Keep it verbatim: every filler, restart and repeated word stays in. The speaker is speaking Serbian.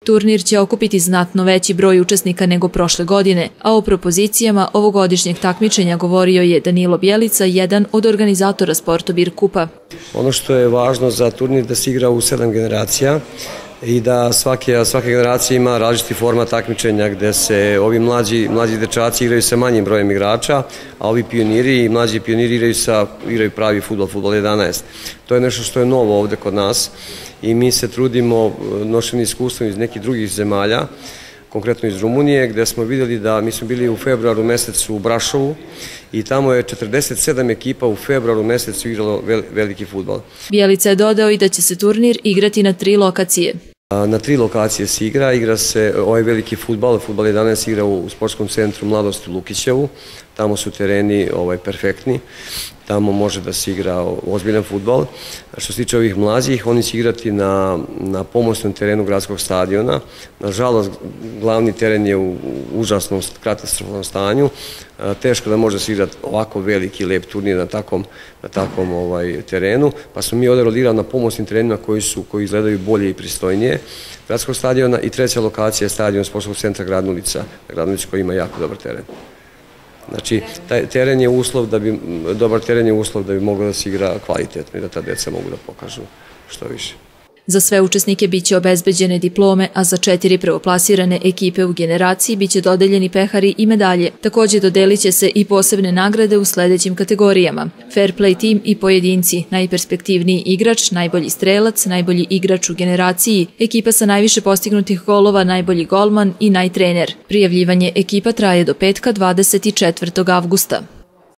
Turnir će okupiti znatno veći broj učesnika nego prošle godine, a o propozicijama ovogodišnjeg takmičenja govorio je Danilo Bjelica, jedan od organizatora Sportobir kupa. Ono što je važno za turnir da se igra u sedam generacija i da svake, svake generacija ima različiti format takmičenja gde se ovi mlađi, mlađi dečaci igraju sa manjim brojem igrača, a ovi pioniri i mlađi pioniri igraju, sa, igraju pravi fudbal, fudbal jedanaest. To je nešto što je novo ovde kod nas i mi se trudimo nošeni iskustvom iz nekih drugih zemalja, konkretno iz Rumunije, gde smo vidjeli da mi smo bili u februaru mesecu u Brašovu i tamo je četrdeset sedam ekipa u februaru mesecu igralo veliki fudbal. Bjelica je dodao i da će se turnir igrati na tri lokacije. Na tri lokacije se igra, igra se ovaj veliki fudbal, fudbal jedanaest igra u sportskom centru Mladost u Lukićevu, tamo su tereni ovaj, perfektni, tamo može da se igra ozbiljan fudbal. Što se tiče ovih mlađih, oni će igrati na, na pomoćnom terenu gradskog stadiona. Nažalost, glavni teren je u užasnom katastrofalnom stanju, teško da može da se igrati ovako veliki, lep turnir na takvom, na takvom ovaj, terenu, pa smo mi ovdje rodirali na pomoćnim terenima koji, su, koji izgledaju bolje i pristojnije gradskog stadiona i treća lokacija je stadion sportskog centra Gradnulica, Gradnulica koji ima jako dobar teren. Znači, taj teren je uslov da bi, dobar teren je uslov da bi moglo da se igra kvalitetno i da ta deca mogu da pokažu što više. Za sve učesnike biće obezbeđene diplome, a za četiri prvoplasirane ekipe u generaciji biće dodeljeni pehari i medalje. Također dodelit će se i posebne nagrade u sledećim kategorijama: Fair Play Team i pojedinci, najperspektivniji igrač, najbolji strelac, najbolji igrač u generaciji, ekipa sa najviše postignutih golova, najbolji golman i najtrener. Prijavljivanje ekipa traje do petka dvadeset četvrtog avgusta.